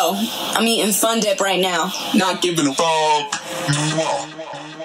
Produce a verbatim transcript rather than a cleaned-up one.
go. I'm eating Fun Dip right now. Not giving a fuck.